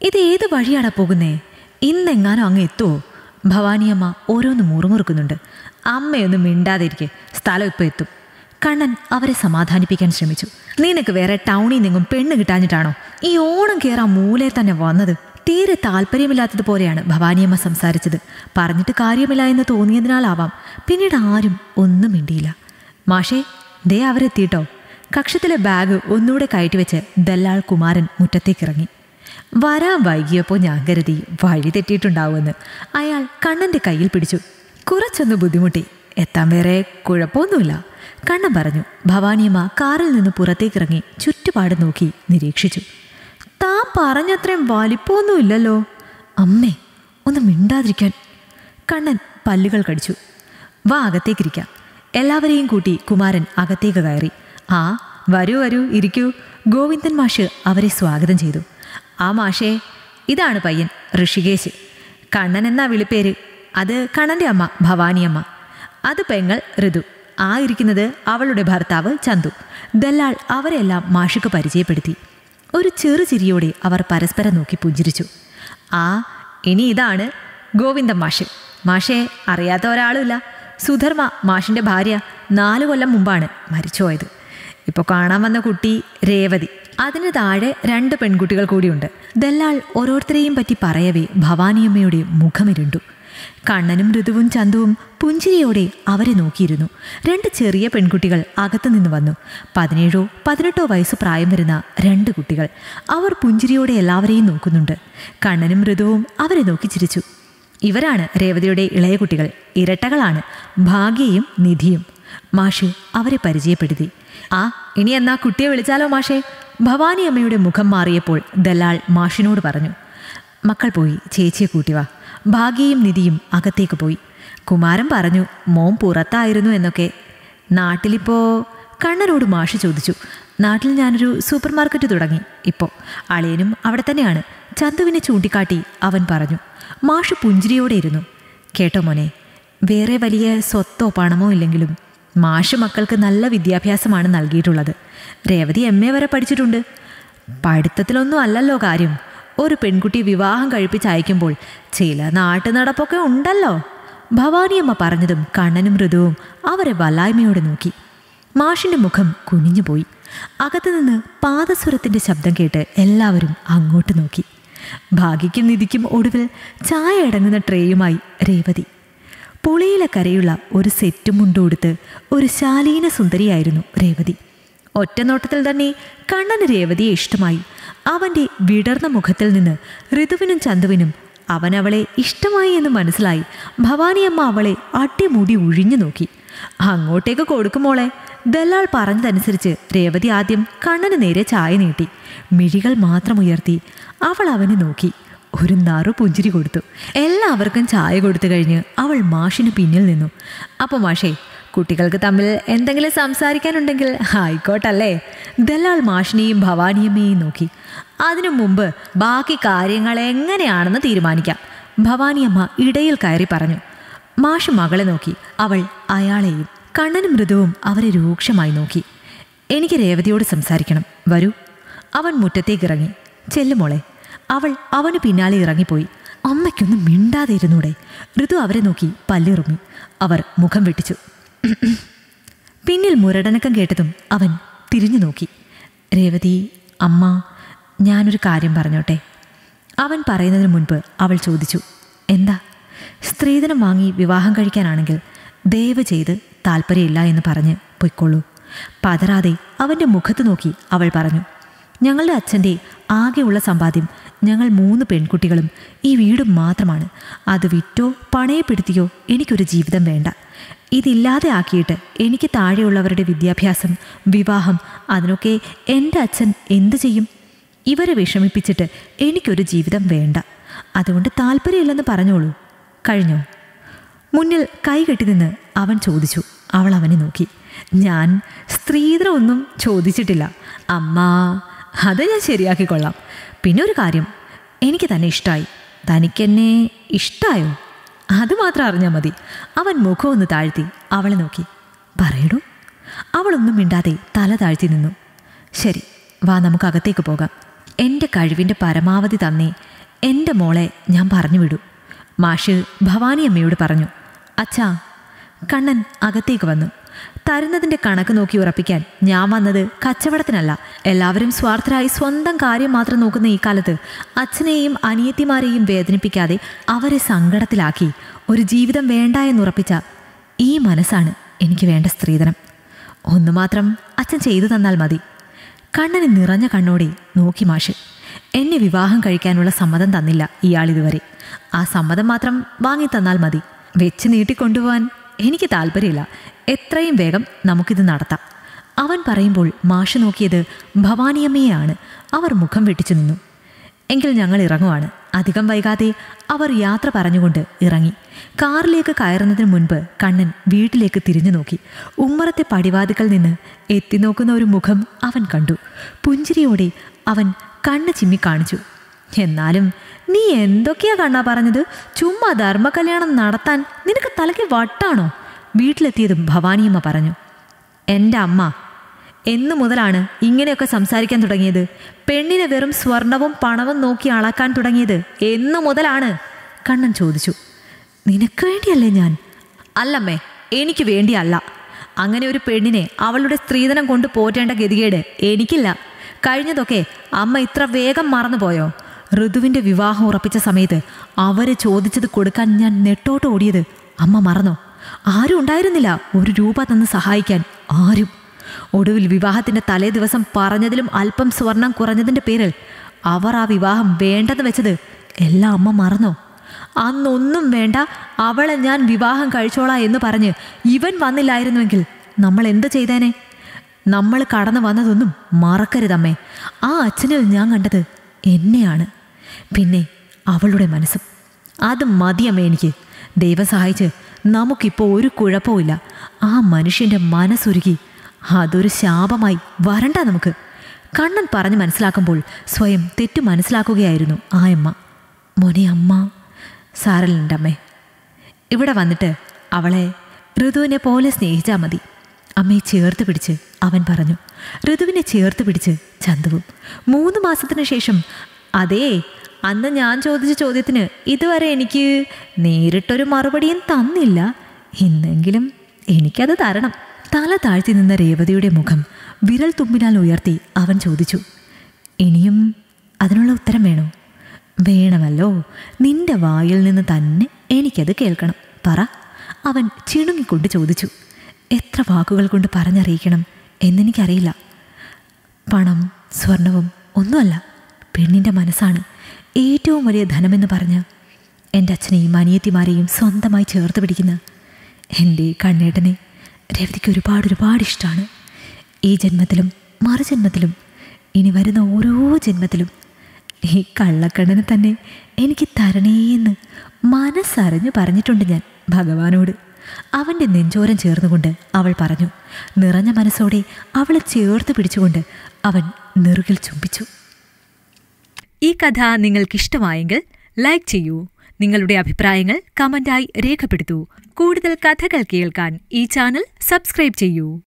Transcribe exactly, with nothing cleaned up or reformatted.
ഇത് ഏത് വഴിയാടാ പോകുന്നേ? ഇന്നെങ്ങാനും അങ്ങ് എത്തുമോ? ഭവാനിയമ്മ ഓരോന്ന് മുറുമുറുക്കുന്നുണ്ട്. അമ്മയൊന്നും മിണ്ടാതിരിക്കെ, സ്ഥലം ഇപ്പം എത്തും. കണ്ണൻ അവരെ സമാധാനിപ്പിക്കാൻ ശ്രമിച്ചു. നിനക്ക് വേറെ ടൗണിൽ നിന്നും പെണ്ണ് കിട്ടാഞ്ഞിട്ടാണോ ഈ ഓണം കയറാൻ മൂലയിൽ തന്നെ വന്നത്? തീരെ താല്പര്യമില്ലാത്തതുപോലെയാണ് ഭവാനിയമ്മ സംസാരിച്ചത്. പറഞ്ഞിട്ട് കാര്യമില്ല എന്ന് തോന്നിയതിനാലാവാം പിന്നീട് ആരും ഒന്നും മിണ്ടിയില്ല. മാഷേ, ദേ അവരെത്തിയിട്ടോ. കക്ഷത്തിലെ ബാഗ് ഒന്നുകൂടെ കയറ്റിവെച്ച് ദല്ലാൾ കുമാരൻ മുറ്റത്തേക്കിറങ്ങി. വരാൻ വൈകിയപ്പോൾ ഞാൻ കരുതി വഴി തെറ്റിയിട്ടുണ്ടാവുമെന്ന്. അയാൾ കണ്ണൻ്റെ കയ്യിൽ പിടിച്ചു. കുറച്ചൊന്ന് ബുദ്ധിമുട്ടി, എത്താൻ വേറെ കുഴപ്പമൊന്നുമില്ല, കണ്ണൻ പറഞ്ഞു. ഭവാനിയമ്മ കാറിൽ നിന്ന് പുറത്തേക്കിറങ്ങി ചുറ്റുപാട് നോക്കി നിരീക്ഷിച്ചു. താൻ പറഞ്ഞത്രയും വലിപ്പമൊന്നുമില്ലല്ലോ. അമ്മേ, ഒന്ന് മിണ്ടാതിരിക്കാൻ. കണ്ണൻ പല്ലുകൾ കടിച്ചു. വാ, അകത്തേക്കിരിക്കാം. എല്ലാവരെയും കൂട്ടി കുമാരൻ അകത്തേക്ക് കയറി. ആ, വരൂ വരൂ, ഇരിക്കൂ. ഗോവിന്ദൻ മാഷ് അവരെ സ്വാഗതം ചെയ്തു. ആ മാഷേ, ഇതാണ് പയ്യൻ ഋഷികേശ്. കണ്ണൻ എന്നാ വിളിപ്പേര്. അത് കണ്ണൻ്റെ അമ്മ ഭവാനിയമ്മ. അത് പെങ്ങൾ ഋതു. ആ ഇരിക്കുന്നത് അവളുടെ ഭർത്താവ് ചന്തു. ദല്ലാൾ അവരെല്ലാം മാഷുക്ക് പരിചയപ്പെടുത്തി. ഒരു ചെറു ചിരിയോടെ അവർ പരസ്പരം നോക്കി പുഞ്ചിരിച്ചു. ആ, ഇനി ഇതാണ് ഗോവിന്ദൻ മാഷ്. മാഷേ, അറിയാത്ത ഒരാളുമില്ല. സുധർമ്മ മാഷിൻ്റെ ഭാര്യ. നാലു കൊല്ലം മുമ്പാണ് മരിച്ചുപോയത്. ഇപ്പോൾ കാണാൻ വന്ന കുട്ടി രേവതി. അതിന് താഴെ രണ്ട് പെൺകുട്ടികൾ കൂടിയുണ്ട്. ദല്ലാൾ ഓരോരുത്തരെയും പറ്റി പറയവേ ഭവാനിയമ്മയുടെ മുഖമിരുണ്ടു. കണ്ണനും ഋതുവും ചന്തുവും പുഞ്ചിരിയോടെ അവരെ നോക്കിയിരുന്നു. രണ്ട് ചെറിയ പെൺകുട്ടികൾ അകത്തുനിന്ന് വന്നു. പതിനേഴോ പതിനെട്ടോ വയസ്സ് പ്രായം വരുന്ന രണ്ട് കുട്ടികൾ. അവർ പുഞ്ചിരിയോടെ എല്ലാവരെയും നോക്കുന്നുണ്ട്. കണ്ണനും ഋതുവും അവരെ നോക്കി ചിരിച്ചു. ഇവരാണ് രേവതിയുടെ ഇളയ കുട്ടികൾ. ഇരട്ടകളാണ്, ഭാഗ്യയും നിധിയും. മാഷ് അവരെ പരിചയപ്പെടുത്തി. ആ, ഇനി എന്നാ കുട്ടിയെ വിളിച്ചാലോ മാഷേ? ഭവാനിയമ്മയുടെ മുഖം മാറിയപ്പോൾ ദല്ലാൾ മാഷിനോട് പറഞ്ഞു. മക്കൾ പോയി ചേച്ചിയെ കൂട്ടിവാ. ഭാഗ്യയും നിധിയും അകത്തേക്ക് പോയി. കുമാരൻ പറഞ്ഞു മോൻ പുറത്തായിരുന്നു എന്നൊക്കെ. നാട്ടിലിപ്പോൾ? കണ്ണനോട് മാഷ് ചോദിച്ചു. നാട്ടിൽ ഞാനൊരു സൂപ്പർ മാർക്കറ്റ് തുടങ്ങി. ഇപ്പോൾ അളിയനും അവിടെ തന്നെയാണ്. ചന്തുവിനെ ചൂണ്ടിക്കാട്ടി അവൻ പറഞ്ഞു. മാഷ് പുഞ്ചിരിയോടെ ഇരുന്നു. കേട്ടോ മോനെ, വേറെ വലിയ സ്വത്തോ പണമോ ഇല്ലെങ്കിലും മാഷ് മക്കൾക്ക് നല്ല വിദ്യാഭ്യാസമാണ് നൽകിയിട്ടുള്ളത്. രേവതി എം എ വരെ പഠിച്ചിട്ടുണ്ട്. പഠിത്തത്തിലൊന്നും അല്ലല്ലോ കാര്യം. ഒരു പെൺകുട്ടി വിവാഹം കഴിപ്പിച്ച് അയക്കുമ്പോൾ ചില നാട്ടു നടപ്പൊക്കെ ഉണ്ടല്ലോ. ഭവാനിയമ്മ പറഞ്ഞതും കണ്ണനും ഋതുവും അവരെ വല്ലായ്മയോടെ നോക്കി. മാഷിൻ്റെ മുഖം കുനിഞ്ഞുപോയി. അകത്തുനിന്ന് പാദസ്വരത്തിൻ്റെ ശബ്ദം കേട്ട് എല്ലാവരും അങ്ങോട്ട് നോക്കി. ഭാഗ്യയ്ക്കും നിധിക്കും ഒടുവിൽ ചായ അടങ്ങുന്ന ട്രേയുമായി രേവതി. പുളിയിലെ കരയുള്ള ഒരു സെറ്റും മുണ്ടുകൊടുത്ത് ഒരു ശാലീന സുന്ദരിയായിരുന്നു രേവതി. ഒറ്റനോട്ടത്തിൽ തന്നെ കണ്ണന് രേവതിയെ ഇഷ്ടമായി. അവൻ്റെ വിടർന്ന മുഖത്തിൽ നിന്ന് ഋതുവിനും ചന്തുവിനും അവൻ അവളെ ഇഷ്ടമായി എന്ന് മനസ്സിലായി. ഭവാനിയമ്മ അവളെ അട്ടിമുടി ഉഴിഞ്ഞു നോക്കി. അങ്ങോട്ടേക്ക് കൊടുക്കുമോളെ. ദല്ലാൾ പറഞ്ഞതനുസരിച്ച് രേവതി ആദ്യം കണ്ണന് നേരെ ചായ നീട്ടി. മിഴികൾ മാത്രം ഉയർത്തി അവൾ അവനെ നോക്കി. ഒരു നറു പുഞ്ചിരി കൊടുത്തു. എല്ലാവർക്കും ചായ കൊടുത്തു കഴിഞ്ഞ് അവൾ മാഷിന് പിന്നിൽ നിന്നു. അപ്പോൾ മാഷേ, കുട്ടികൾക്ക് തമ്മിൽ എന്തെങ്കിലും സംസാരിക്കാനുണ്ടെങ്കിൽ ആയിക്കോട്ടല്ലേ? ദല്ലാൾ മാഷിനെയും ഭവാനിയമ്മയെയും നോക്കി. അതിനു മുമ്പ് ബാക്കി കാര്യങ്ങൾ എങ്ങനെയാണെന്ന് തീരുമാനിക്കാം, ഭവാനിയമ്മ ഇടയിൽ കയറി പറഞ്ഞു. മാഷ് മകളെ നോക്കി. അവൾ അയാളെയും. കണ്ണനും മൃദുവും അവരെ രൂക്ഷമായി നോക്കി. എനിക്ക് രേവതിയോട് സംസാരിക്കണം, വരൂ. അവൻ മുറ്റത്തേക്കിറങ്ങി. ചെല്ലുമോളെ. അവൾ അവന് പിന്നാലെ ഇറങ്ങിപ്പോയി. അമ്മയ്ക്കൊന്നും മിണ്ടാതെ ഇരുന്നൂടെ? ഋതു അവരെ നോക്കി പല്ലിറുമ്മി. അവർ മുഖം വെട്ടിച്ചു. പിന്നിൽ മുരടനക്കം കേട്ടതും അവൻ തിരിഞ്ഞു നോക്കി. രേവതി, അമ്മ, ഞാനൊരു കാര്യം പറഞ്ഞോട്ടെ? അവൻ പറയുന്നതിന് മുൻപ് അവൾ ചോദിച്ചു. എന്താ? സ്ത്രീധനം വാങ്ങി വിവാഹം കഴിക്കാനാണെങ്കിൽ ദയവ് ചെയ്ത് താല്പര്യമില്ല എന്ന് പറഞ്ഞ് പൊയ്ക്കൊള്ളൂ. പതറാതെ അവൻ്റെ മുഖത്ത് നോക്കി അവൾ പറഞ്ഞു. ഞങ്ങളുടെ അച്ഛൻ്റെ ആകെയുള്ള സമ്പാദ്യം ഞങ്ങൾ മൂന്ന് പെൺകുട്ടികളും ഈ വീടും മാത്രമാണ്. അത് വിറ്റോ പണയപ്പെടുത്തിയോ എനിക്കൊരു ജീവിതം വേണ്ട. ഇതില്ലാതെ ആക്കിയിട്ട് എനിക്ക് താഴെയുള്ളവരുടെ വിദ്യാഭ്യാസം, വിവാഹം, അതിനൊക്കെ എൻ്റെ അച്ഛൻ എന്തു ചെയ്യും? ഇവരെ വിഷമിപ്പിച്ചിട്ട് എനിക്കൊരു ജീവിതം വേണ്ട. അതുകൊണ്ട് താല്പര്യമില്ലെന്ന് പറഞ്ഞോളൂ. കഴിഞ്ഞോ? മുന്നിൽ കൈകെട്ടി നിന്ന് അവൻ ചോദിച്ചു. അവൾ അവനെ നോക്കി. ഞാൻ സ്ത്രീധനമൊന്നും ചോദിച്ചിട്ടില്ല അമ്മ. അത് ഞാൻ ശരിയാക്കിക്കൊള്ളാം. പിന്നെ ഒരു കാര്യം, എനിക്ക് തന്നെ ഇഷ്ടമായി. തനിക്കെന്നെ ഇഷ്ടമായോ? അതുമാത്രം അറിഞ്ഞാൽ മതി. അവൻ മുഖമൊന്ന് താഴ്ത്തി അവളെ നോക്കി. പറയടൂ. അവളൊന്നും മിണ്ടാതെ തല താഴ്ത്തി നിന്നു. ശരി, വാ, നമുക്ക് അകത്തേക്ക് പോകാം. എൻ്റെ കഴിവിൻ്റെ പരമാവധി തന്നേ എൻ്റെ മോളെ ഞാൻ പറഞ്ഞു വിടൂ. മാഷ് ഭവാനി അമ്മയോട് പറഞ്ഞു. അച്ഛാ. കണ്ണൻ അകത്തേക്ക് വന്നു. തരുന്നതിൻ്റെ കണക്ക് നോക്കി ഉറപ്പിക്കാൻ ഞാൻ വന്നത് കച്ചവടത്തിനല്ല. എല്ലാവരും സ്വാർത്ഥരായി സ്വന്തം കാര്യം മാത്രം നോക്കുന്ന ഈ കാലത്ത് അച്ഛനെയും അനിയത്തിമാരെയും വേദനിപ്പിക്കാതെ അവരെ സങ്കടത്തിലാക്കി ഒരു ജീവിതം വേണ്ട എന്നുറപ്പിച്ച ഈ മനസ്സാണ് എനിക്ക് വേണ്ട സ്ത്രീധനം. ഒന്നു മാത്രം അച്ഛൻ ചെയ്തു തന്നാൽ മതി. കണ്ണന് നിറഞ്ഞ കണ്ണോടെ നോക്കി മാഷ്. എന്നെ വിവാഹം കഴിക്കാനുള്ള സമ്മതം തന്നില്ല ഇയാളിതുവരെ. ആ സമ്മതം മാത്രം വാങ്ങിത്തന്നാൽ മതി. വെച്ച് നീട്ടിക്കൊണ്ടുപോകാൻ എനിക്ക് താല്പര്യമില്ല. എത്രയും വേഗം നമുക്കിത് നടത്താം. അവൻ പറയുമ്പോൾ മാഷ് നോക്കിയത് ഭവാനിയമ്മയെയാണ്. അവർ മുഖം വെട്ടിച്ചു നിന്നു. എങ്കിൽ ഞങ്ങൾ ഇറങ്ങുവാണ്. അധികം വൈകാതെ അവർ യാത്ര പറഞ്ഞുകൊണ്ട് ഇറങ്ങി. കാറിലേക്ക് കയറുന്നതിന് മുൻപ് കണ്ണൻ വീട്ടിലേക്ക് തിരിഞ്ഞു നോക്കി. ഉമ്മറത്തെ പടിവാതിക്കൽ നിന്ന് എത്തി നോക്കുന്ന ഒരു മുഖം അവൻ കണ്ടു. പുഞ്ചിരിയോടെ അവൻ കണ്ണ് ചിമ്മി കാണിച്ചു. എന്നാലും നീ എന്തൊക്കെയാ കണ്ണാ പറഞ്ഞത്? ചുമ്മാ ധർമ്മകല്യാണം നടത്താൻ നിനക്ക് തലയ്ക്ക് വട്ടാണോ? വീട്ടിലെത്തിയതും ഭവാനിയമ്മ പറഞ്ഞു. എൻ്റെ അമ്മ എന്നു മുതലാണ് ഇങ്ങനെയൊക്കെ സംസാരിക്കാൻ തുടങ്ങിയത്? പെണ്ണിനെ വെറും സ്വർണവും പണവും നോക്കി അളക്കാൻ തുടങ്ങിയത് എന്നു മുതലാണ്? കണ്ണൻ ചോദിച്ചു. നിനക്ക് വേണ്ടിയല്ലേ ഞാൻ? അല്ലമ്മേ, എനിക്ക് വേണ്ടിയല്ല. അങ്ങനെ ഒരു പെണ്ണിനെ അവളുടെ സ്ത്രീധനം കൊണ്ട് പോറ്റേണ്ട ഗതികേട് എനിക്കില്ല. കഴിഞ്ഞതൊക്കെ അമ്മ ഇത്ര വേഗം മറന്നുപോയോ? ഋതുവിൻ്റെ വിവാഹം ഉറപ്പിച്ച സമയത്ത് അവര് ചോദിച്ചത് കൊടുക്കാൻ ഞാൻ നെട്ടോട്ട് ഓടിയത് അമ്മ മറന്നോ? ആരും ഉണ്ടായിരുന്നില്ല ഒരു രൂപ തന്ന് സഹായിക്കാൻ. ആരും. ഒടുവിൽ വിവാഹത്തിൻ്റെ തലേ ദിവസം പറഞ്ഞതിലും അല്പം സ്വർണം കുറഞ്ഞതിൻ്റെ പേരിൽ അവർ ആ വിവാഹം വേണ്ടെന്ന് വെച്ചത് എല്ലാം അമ്മ മറന്നോ? അന്നൊന്നും വേണ്ട, അവളെ ഞാൻ വിവാഹം കഴിച്ചോളാം എന്ന് പറഞ്ഞ് ഇവൻ വന്നില്ലായിരുന്നുവെങ്കിൽ നമ്മൾ എന്ത് ചെയ്തേനെ? നമ്മൾ കടന്നു വന്നതൊന്നും മറക്കരുതമ്മേ. ആ അച്ഛനിൽ ഞാൻ കണ്ടത് എന്നെയാണ്, പിന്നെ അവളുടെ മനസ്സും. അത് മതിയമ്മേ എനിക്ക്. ദൈവം സഹായിച്ച് നമുക്കിപ്പോൾ ഒരു കുഴപ്പമില്ല. ആ മനുഷ്യൻ്റെ മനസ്സുരുകി അതൊരു ശാപമായി വരണ്ട നമുക്ക്. കണ്ണൻ പറഞ്ഞ് മനസ്സിലാക്കുമ്പോൾ സ്വയം തെറ്റു മനസ്സിലാക്കുകയായിരുന്നു ആ അമ്മ. മോനെ അമ്മ സാരലുണ്ട് അമ്മേ. ഇവിടെ വന്നിട്ട് അവളെ ഋതുവിനെ പോലെ സ്നേഹിച്ചാൽ മതി. അമ്മയെ ചേർത്ത് പിടിച്ച് അവൻ പറഞ്ഞു. ഋതുവിനെ ചേർത്ത് പിടിച്ച് ചന്തുവും. മൂന്ന് മാസത്തിന് ശേഷം, അതേ അന്ന് ഞാൻ ചോദിച്ച ചോദ്യത്തിന് ഇതുവരെ എനിക്ക് നേരിട്ടൊരു മറുപടിയും തന്നില്ല. ഇന്നെങ്കിലും എനിക്കത് തരണം. തല താഴ്ത്തി നിന്ന രേവതിയുടെ മുഖം വിരൽ തുമ്പിനാൽ ഉയർത്തി അവൻ ചോദിച്ചു. ഇനിയും അതിനുള്ള ഉത്തരം വേണോ? വേണമല്ലോ. നിന്റെ വായിൽ നിന്ന് തന്നെ എനിക്കത് കേൾക്കണം. പറ. അവൻ ചിണുങ്ങിക്കൊണ്ട് ചോദിച്ചു. എത്ര വാക്കുകൾ കൊണ്ട് പറഞ്ഞറിയിക്കണം എന്നെനിക്കറിയില്ല. പണം സ്വർണവും ഒന്നുമല്ല, പെണ്ണിൻ്റെ മനസ്സാണ് ഏറ്റവും വലിയ ധനമെന്ന് പറഞ്ഞ് എൻ്റെ അച്ഛനെയും അനിയത്തിമാരെയും സ്വന്തമായി ചേർത്ത് പിടിക്കുന്ന എൻ്റെ കണ്ണേട്ടനെ രേവതിക്ക് ഒരുപാട് ഒരുപാട് ഇഷ്ടമാണ്. ഈ ജന്മത്തിലും മറുജന്മത്തിലും ഇനി വരുന്ന ഓരോ ജന്മത്തിലും ഈ കള്ളക്കണ്ണനെ തന്നെ എനിക്ക് തരണേയെന്ന് മനസ്സറിഞ്ഞു പറഞ്ഞിട്ടുണ്ട് ഞാൻ ഭഗവാനോട്. അവൻ്റെ നെഞ്ചോരം ചേർന്നുകൊണ്ട് അവൾ പറഞ്ഞു. നിറഞ്ഞ മനസ്സോടെ അവളെ ചേർത്ത് പിടിച്ചുകൊണ്ട് അവൻ നെറുകിൽ ചുംബിച്ചു. ഈ കഥ നിങ്ങൾക്കിഷ്ടമായെങ്കിൽ ലൈക്ക് ചെയ്യൂ. നിങ്ങളുടെ അഭിപ്രായങ്ങൾ കമന്റായി രേഖപ്പെടുത്തൂ. കൂടുതൽ കഥകൾ കേൾക്കാൻ ഈ ചാനൽ സബ്സ്ക്രൈബ് ചെയ്യൂ.